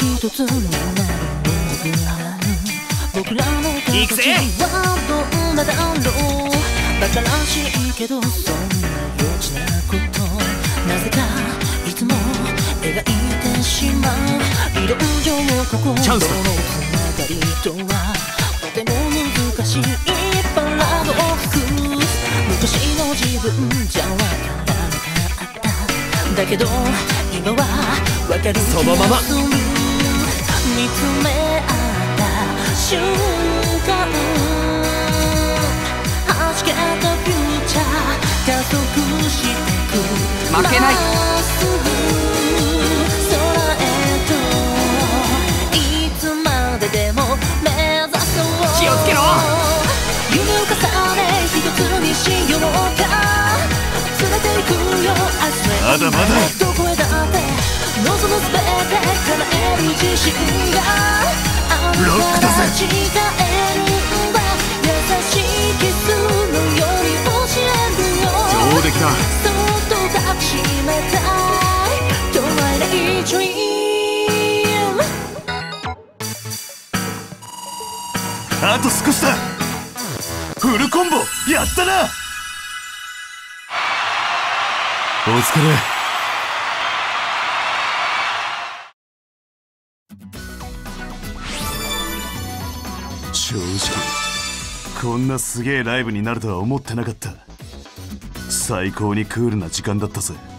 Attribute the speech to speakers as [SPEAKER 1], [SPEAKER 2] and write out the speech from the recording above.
[SPEAKER 1] 一つになる僕らの形はどんなだろう。馬鹿らしいけどそんな幼稚なことなぜかいつも描いてしまう。理論上心のつながりとはとても難しいパラドックス。昔の自分じゃわからなかっただけど今はわかる気がする。そのまま見つめ合った瞬間弾けたフューチャー加速してく負けない。まっすぐ空へといつまででも目指そう。気をつけろ。夢を重ね一つにしようか。連れて行くよ明日へまだまだどこへだって望むすべて叶える自信があるから誓えるんだ。優しいキスのように教えるよ。上出来だ。そっと抱きしめたい Twilight Dream。
[SPEAKER 2] あと少しだ。フルコンボやったな。お疲れ。正直こんなすげえライブになるとは思ってなかった。最高にクールな時間だったぜ。